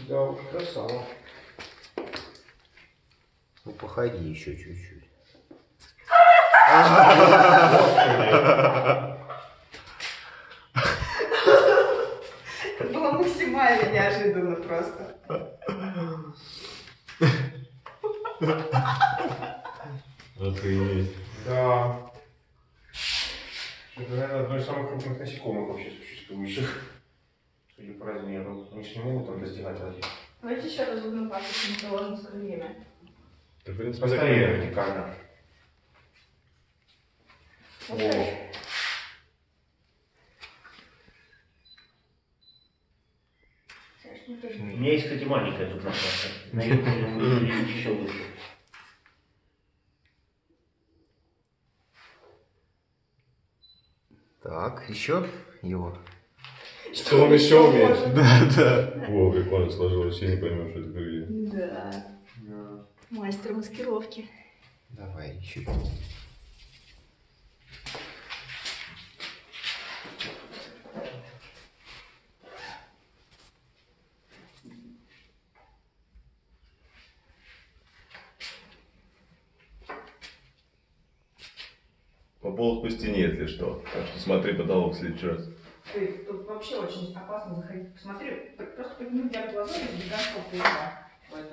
Да уж, красава. Ну, походи еще чуть-чуть. Это было максимально неожиданно просто. Охренеть. Да. Это, наверное, одно из самых крупных насекомых вообще существующих. Судя по размеру. Они же не могут там достигать воды. Давайте еще раз одну пасу, не положим свое время. Да, в принципе, Постоянно вертикально. О. У меня есть, кстати, маленькая зубная паста. На ее будет еще лучше. Так, еще его. Что он еще умеет? может? Да. О, прикольно сложилось, вообще не поймешь, что это крылья. Да. Мастер маскировки. Давай еще. Пополз по стене, если что. Так что смотри потолок в следующий раз. Тут вообще очень опасно заходить. Посмотри, просто подними вверх глаза и гигантского паука.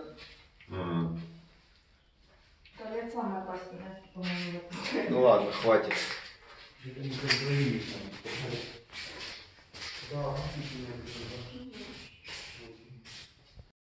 Туалет самое опасное, по-моему. Ну ладно, хватит. Да,